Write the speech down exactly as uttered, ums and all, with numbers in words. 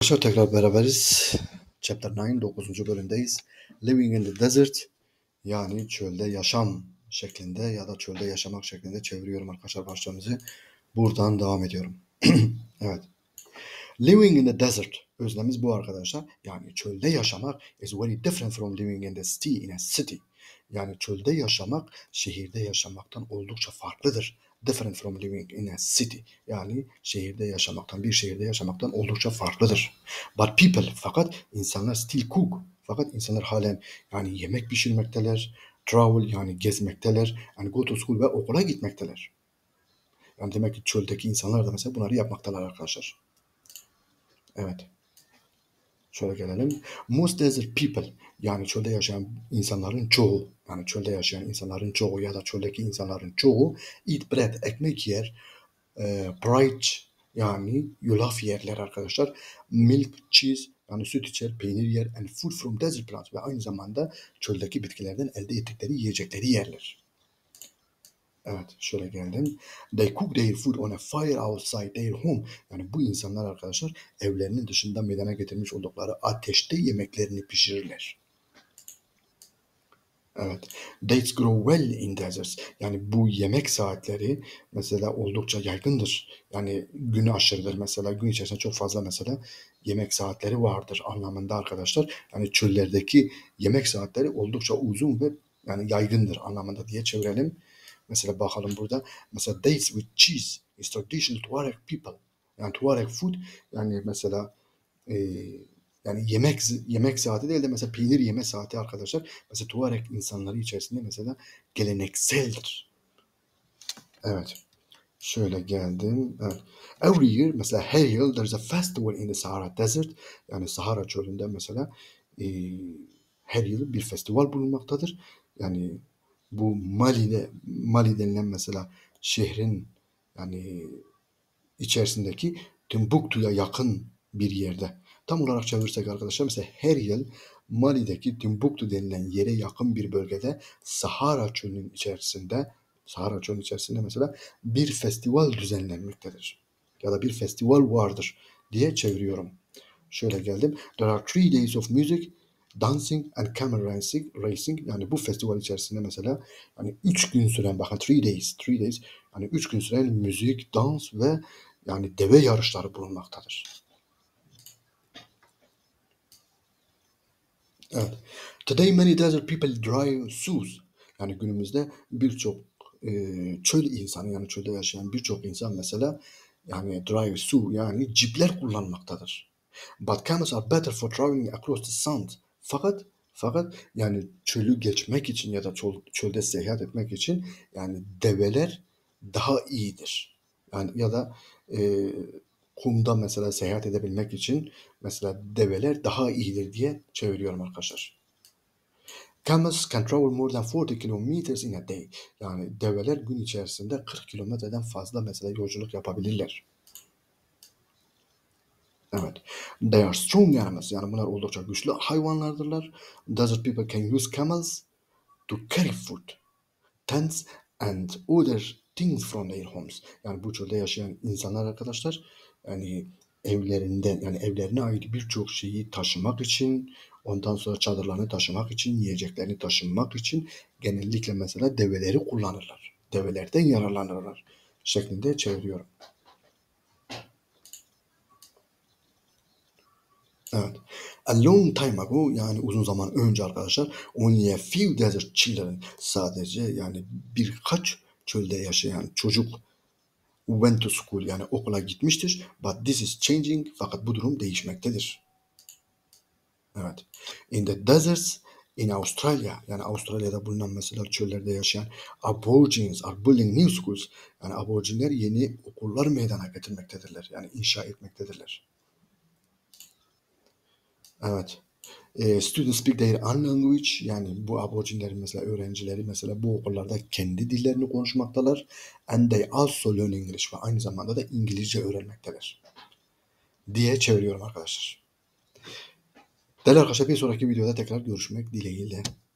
Arkadaşlar tekrar beraberiz. Chapter dokuz, dokuzuncu bölümdeyiz. Living in the desert, yani çölde yaşam şeklinde ya da çölde yaşamak şeklinde çeviriyorum arkadaşlar başlığımızı. Buradan devam ediyorum. Evet. Living in the desert, özlemiz bu arkadaşlar. Yani çölde yaşamak is very different from living in the city in a city. Yani çölde yaşamak şehirde yaşamaktan oldukça farklıdır. Different from living in a city. Yani şehirde yaşamaktan, bir şehirde yaşamaktan oldukça farklıdır. But people, fakat insanlar still cook. Fakat insanlar halen yani yemek pişirmekteler, travel yani gezmekteler, and go to school ve okula gitmekteler. Yani demek ki çöldeki insanlar da mesela bunları yapmaktalar arkadaşlar. Evet. Şöyle gelelim. Most desert people, yani çölde yaşayan insanların çoğu, yani çölde yaşayan insanların çoğu ya da çöldeki insanların çoğu eat bread, ekmek yer, e, porridge yani yulaf yerler arkadaşlar. Milk, cheese yani süt içer, peynir yer, and food from desert plants ve aynı zamanda çöldeki bitkilerden elde ettikleri yiyecekleri yerler. Evet, şöyle geldim. They cook their food on a fire outside their home. Yani bu insanlar arkadaşlar evlerinin dışında meydana getirmiş oldukları ateşte yemeklerini pişirirler. Evet. Dates grow well in deserts. Yani bu yemek saatleri mesela oldukça yaygındır. Yani günü aşırıdır mesela. Gün içerisinde çok fazla mesela yemek saatleri vardır anlamında arkadaşlar. Yani çöllerdeki yemek saatleri oldukça uzun ve yani yaygındır anlamında diye çevirelim. Mesela bakalım burada. Mesela dates with cheese is traditional Tuareg people. Yani Tuareg food yani mesela e, yani yemek yemek saati değil de mesela peynir yeme saati arkadaşlar. Mesela Tuareg insanları içerisinde mesela gelenekseldir. Evet. Şöyle geldim. Evet. Every year mesela her yıl there's a festival in the Sahara Desert. Yani Sahara çölünde mesela e, her yıl bir festival bulunmaktadır. Yani bu Mali'de Mali denilen mesela şehrin yani içerisindeki Timbuktu'ya yakın bir yerde. Tam olarak çevirsek arkadaşlar mesela her yıl Mali'deki Timbuktu denilen yere yakın bir bölgede Sahara çölünün içerisinde Sahara çölünün içerisinde mesela bir festival düzenlenmektedir. Ya da bir festival vardır diye çeviriyorum. Şöyle geldim. There are three days of music, dancing and camel racing, racing. Yani bu festival içerisinde mesela yani üç gün süren bakın three days, three days yani üç gün süren müzik, dans ve yani deve yarışları bulunmaktadır. Evet. Today many desert people drive sus. Yani günümüzde birçok e, çöl insanı yani çölde yaşayan birçok insan mesela yani drive su yani cipler kullanmaktadır. But camels are better for traveling across the sand. Fakat fakat yani çölü geçmek için ya da çöl, çölde seyahat etmek için yani develer daha iyidir. Yani ya da e, kumda mesela seyahat edebilmek için mesela develer daha iyidir diye çeviriyorum arkadaşlar. Camels can travel more than forty kilometers in a day. Yani develer gün içerisinde kırk kilometreden fazla mesela yolculuk yapabilirler. Evet. They are strong animals. Yani bunlar oldukça güçlü hayvanlardırlar. Desert people can use camels to carry food, tents and other things from their homes. Yani bu çölde yaşayan insanlar arkadaşlar yani evlerinden yani evlerine ait birçok şeyi taşımak için ondan sonra çadırlarını taşımak için yiyeceklerini taşımak için genellikle mesela develeri kullanırlar. Develerden yararlanırlar şeklinde çeviriyorum. Evet. A long time ago yani uzun zaman önce arkadaşlar only a few desert children sadece yani birkaç çölde yaşayan çocuk went to school yani okula gitmiştir. But this is changing fakat bu durum değişmektedir. Evet. In the deserts in Australia yani Avustralya'da bulunan mesela çöllerde yaşayan aborigines are building new schools. Yani aborjinler yeni okullar meydana getirmektedirler. Yani inşa etmektedirler. Evet. E, students speak their own language yani bu aborjinlerin mesela öğrencileri mesela bu okullarda kendi dillerini konuşmaktalar and they also learn English ve aynı zamanda da İngilizce öğrenmekteler diye çeviriyorum arkadaşlar. Değerli arkadaşlar bir sonraki videoda tekrar görüşmek dileğiyle.